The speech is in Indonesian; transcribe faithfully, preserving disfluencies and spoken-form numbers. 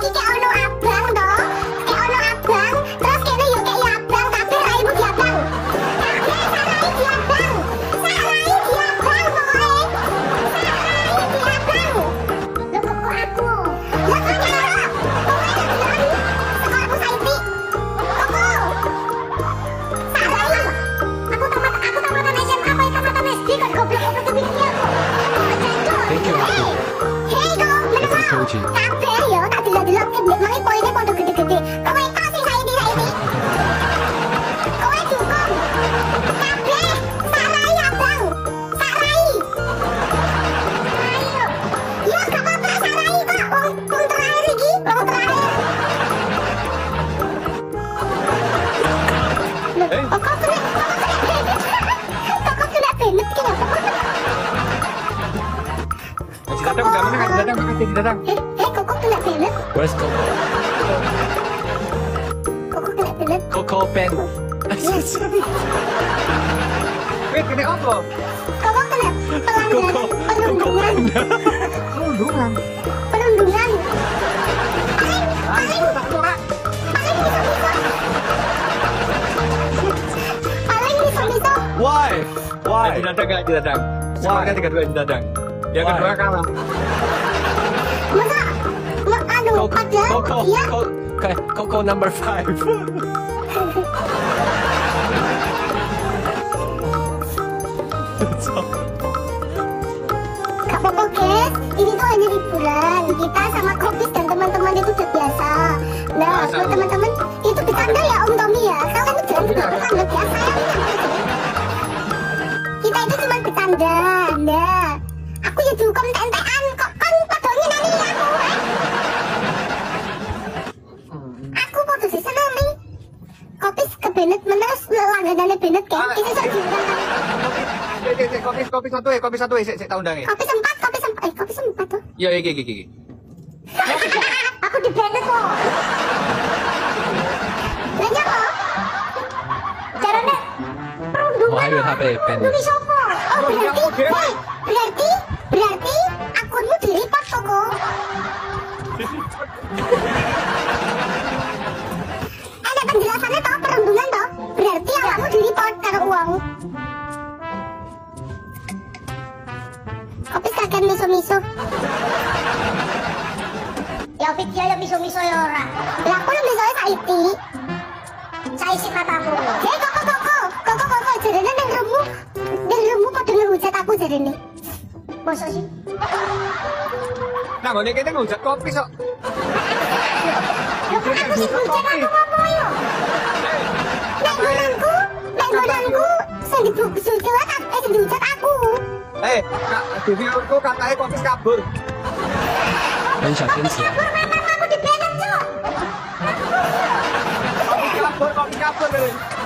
iki kayak ono abang toh. Kayak ono abang, terus kene yo kayak abang tapi raimu diabang. Kabeh sarai diabang. Sarai diabang pokoknya. Sarai diabang. Lho kok aku? Lho kok nyara? Pokoknya bilang sekolahku saiki. Koko. Sarai. Aku tamat aku tamatan S M A apa tamatan S D kan goblok-goblok kepikir aku. Thank you, aku. Hei kok, menapa? Kabeh yo tak delok-delok keblek mangi poine padha gede-gede. Kowe tak sing saiki saiki. Kowe dukung. Kabeh sarai abang. Sarai. Ayo. Ya gak apa-apa sarai kok. Wong wong terakhir iki, wong terakhir. Eh? Kok kok kena? Kok kok kena benet kenapa? Kasih datang, udah mana kasih datang, kasih datang. Eh, eh kok kok kena benet? Where's Coco? Kok kok kena benet? Coco pen. Yes. Wait, kena apa? Kok kok kena pelanggaran perundungan? Perundungan. Perundungan. Ayo, tak tolak. Paling bisa-bisa. Paling bisa-bisa. Why? Why? Kasih datang, kasih datang. Semuanya tiga dua kasih datang. Yang kedua kalah. Masa? Ma- Anu, Coco, padahal Coco, dia Coco, Coco number five. gak apa-apa guys, ini tuh hanya hiburan. Kita sama Kopis dan teman-teman itu udah biasa. Nah, Biasa. buat teman-teman itu bercanda ya Om Tommy ya. Kalian itu jangan juga bercanda biasa ya. Kita itu cuma bercanda. Nah, aku ya dihukum tentean kok kan pada nyenani aku. eh. Aku podo sih seneng nih. Kopis ke Bennett menes langganannya Bennett kan. Itu sok diundang. Cek, cek, cek, kopi, kopi satu ya, kopi satu ya, saya tak undang ya. Kopi sempat, kopi sempat, eh kopi sempat tuh. Iya, iya, iya, iya. Aku di Bennett kok. Nanya kok. Caranya perundungan. Wah, ayo H P pen. Lu sopo? Oh berarti, wah, berarti, berarti akunmu di report koko. Ada penjelasannya toh perundungan toh. Berarti awakmu di report karo uang. Kopi kakek miso-miso. Ya Fit ya ya miso-miso ya ora. Lah aku lu misoe saiki. Saisi matamu. Hei koko koko, koko koko jarene nang rummu. Nang rummu padha ngehujat aku jarene. Masa sih? Nah, ngene kene ngujat kopi sok. Lho kok aku sih ngehujat aku apa yo? Nek gunanku, nek gunanku sing dibujut aku, eh sing dihujat aku. Eh, Kak, di videoku katanya kopi kabur. 很小天使啊！ Kabur memang aku di Bennett, Cuk. Kopi kabur, kopi kabur.